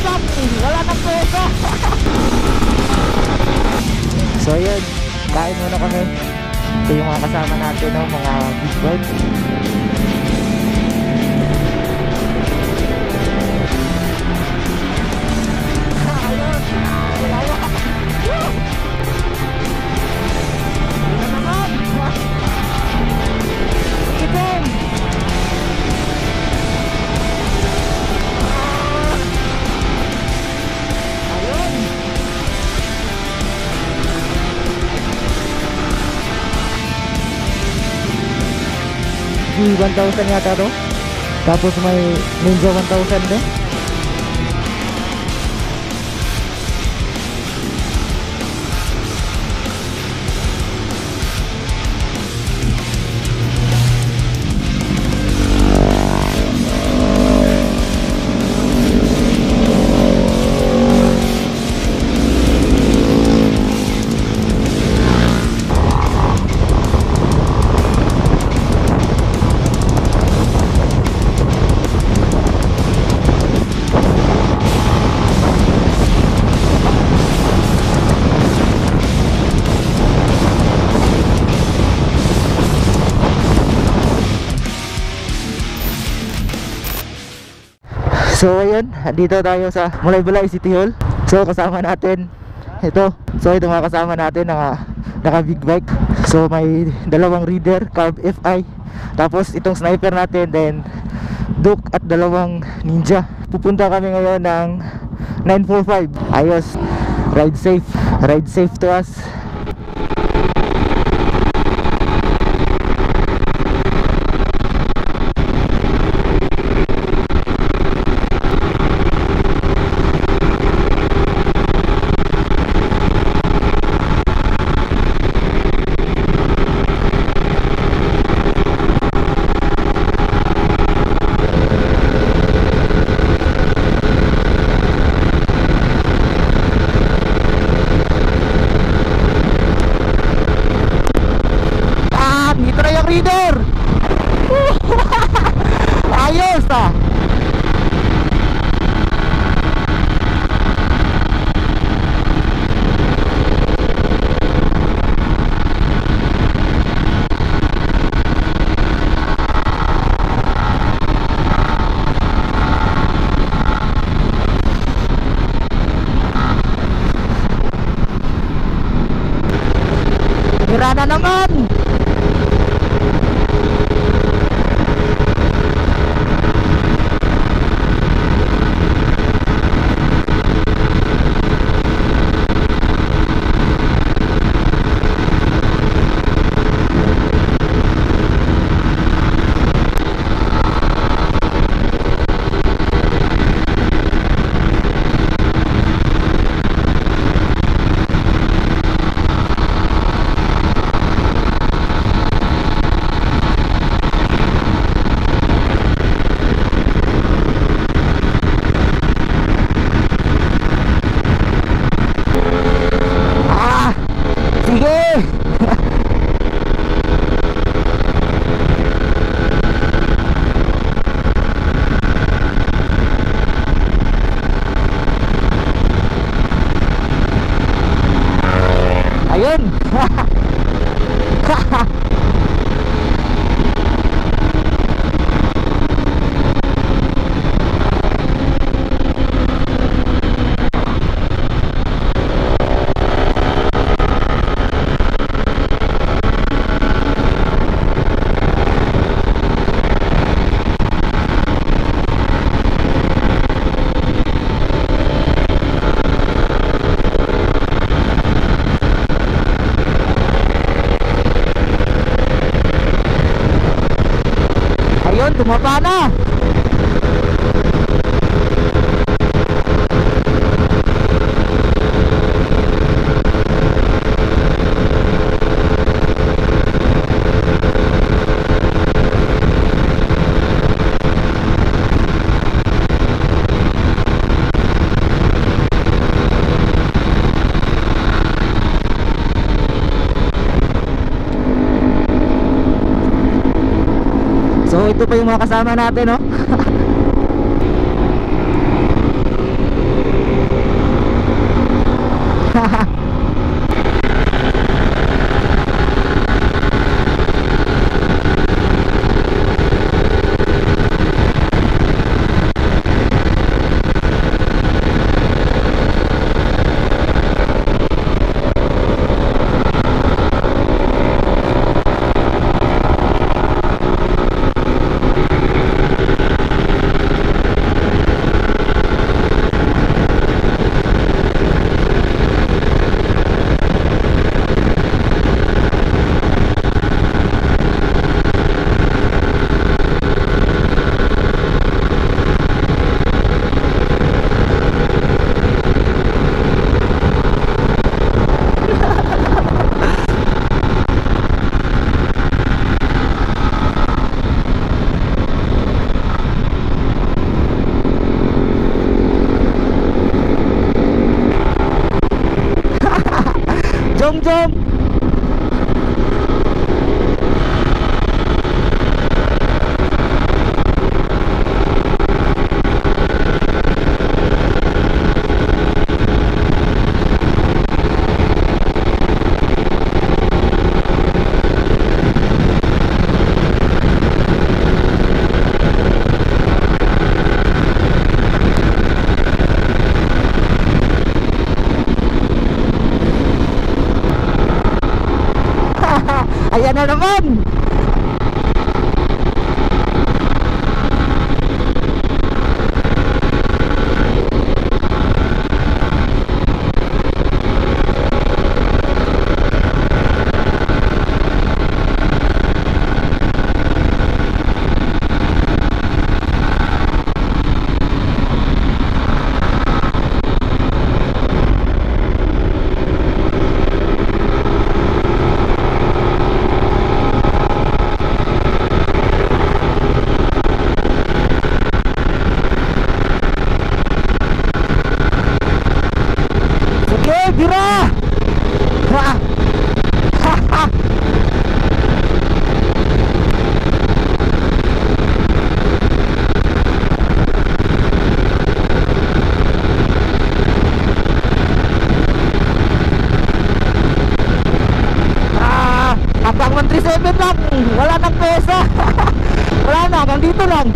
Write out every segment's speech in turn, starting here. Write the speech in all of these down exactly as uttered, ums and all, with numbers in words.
Wala nang pwesto. So yun, kain muna kami. Ito yung mga kasama natin, no? Mga big bike. one thousand yata to. Tapos may Ninja one thousand din. So ayun, dito tayo sa Malaybalay City Hall. So kasama natin ito. So ito mga kasama natin naka, naka big bike. So may dalawang reader, Carb F I. Tapos itong sniper natin, then Duke at dalawang Ninja. Pupunta kami ngayon ng nine four five. Ayos, ride safe. Ride safe to us. Reader! Ayos ah! Tira na naman! Ayun. Tumapa na. So ito pa yung mga kasama natin, no? naman. Bira! Ha! Ha! Ha! Ah! Hanggang one thirty-seven lang! Wala nang pesa! Wala na, hanggang dito lang!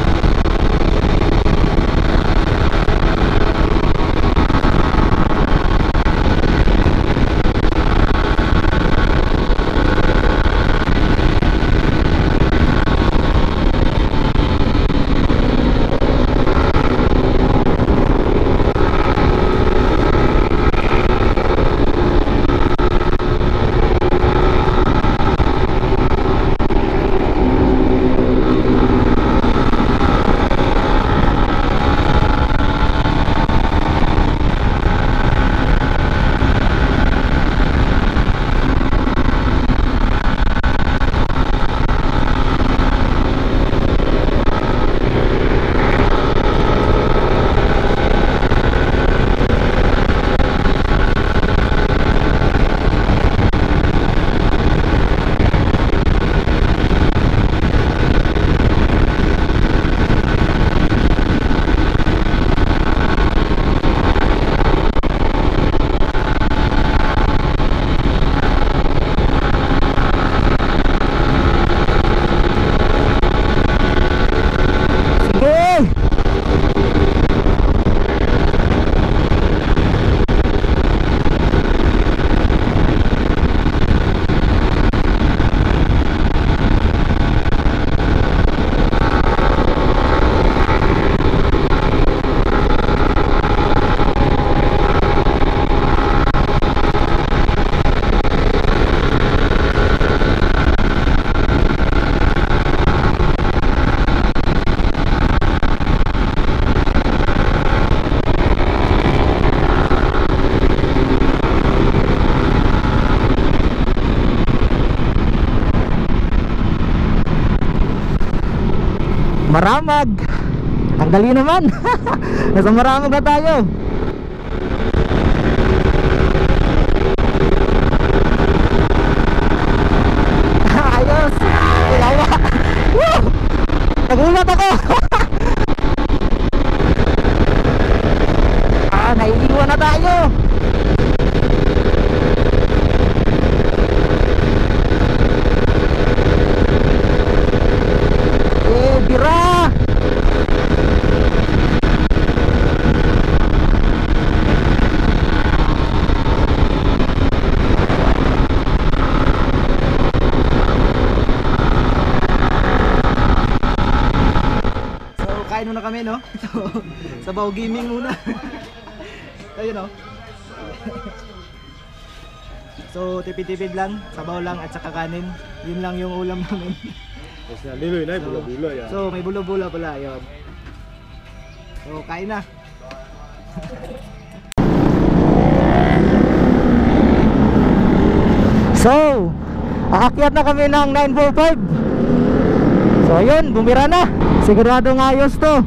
Maramag. Ang dali naman. Nasa Maramag na tayo. Ayos. Ilawa. Woo! Nagulat ako. Ah, naiiwan na tayo. Eh, bira. Kain muna kami, no? So, sabaw gaming muna. Ayun, no? So, tipid-tipid lang, sabaw lang at saka kanin. Yun lang yung ulam namin. Tapos naliloy na, bula-bula yan. So, may bula-bula pala, yun. So, kain na. So, aakyat na kami ng nine four five. So, ayun, bumira na. Siguradong ayos to.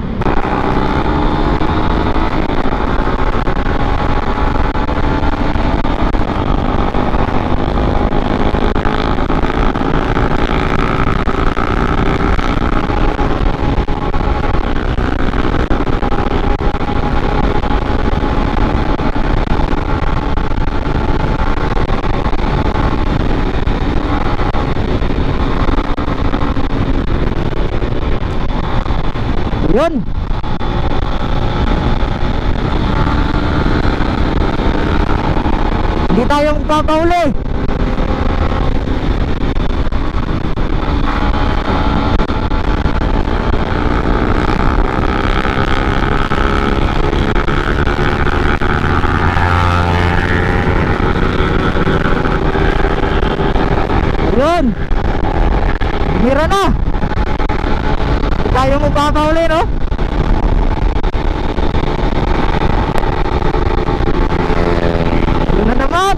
Yun. Hindi tayo papauli. pauli, no? Yun na naman.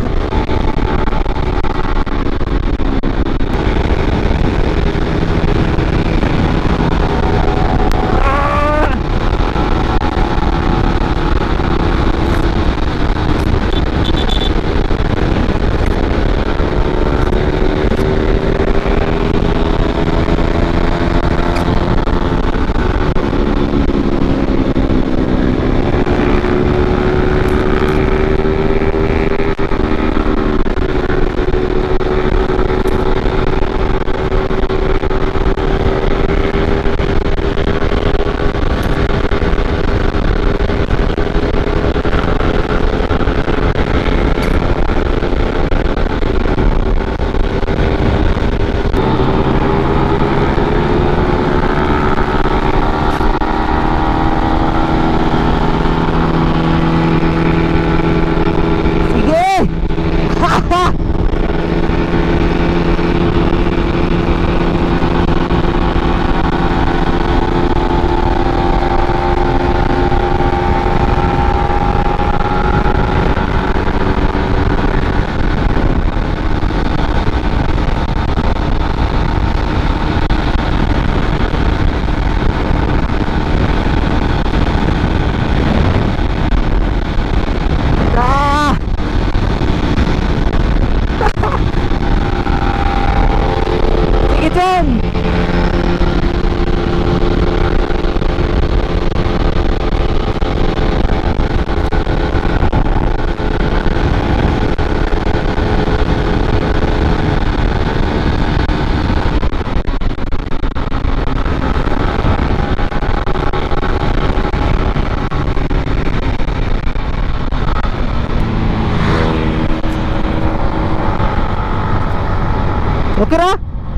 Okay na?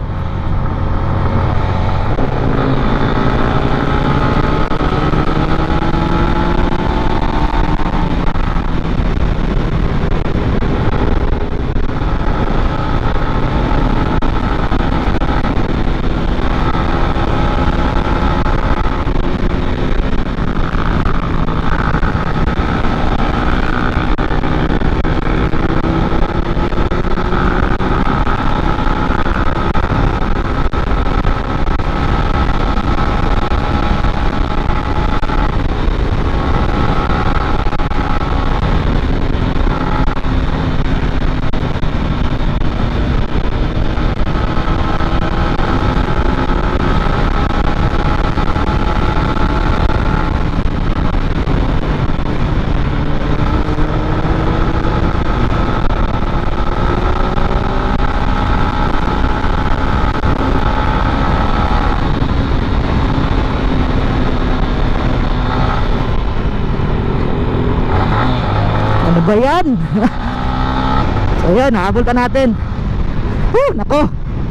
Ano ba yan? So yun, nahabol ka natin. Woo, nako.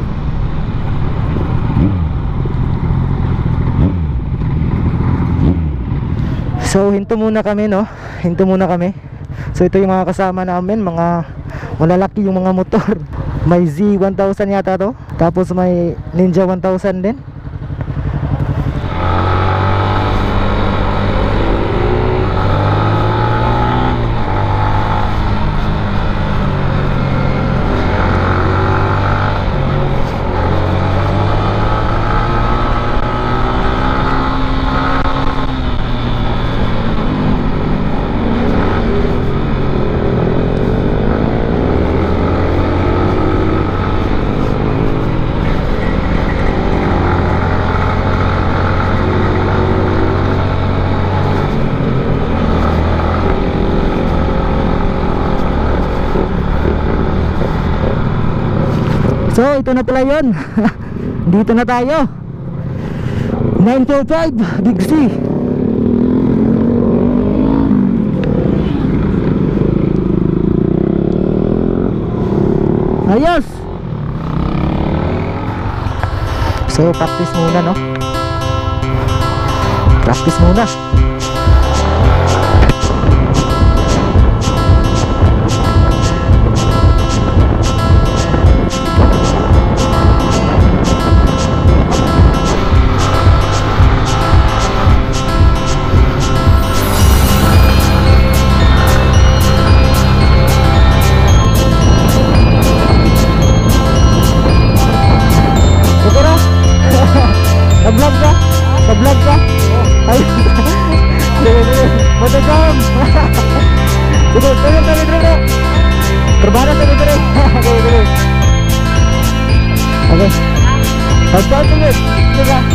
So hinto muna kami, no? Hinto muna kami. So ito yung mga kasama namin, mga malalaki yung mga motor. May Z one thousand yata to. Tapos may Ninja one thousand din. So ito na pala yun. Dito na tayo, nine four five Big C. Ayos. So practice muna, no? Practice muna. Nag-vlog ka? Nag-vlog ka? Ay. Sige, sige. Matagam. Sige, tulong kami dito. Terbana sa dito. Okay, sige. Okay. Hagdan sige. Sige.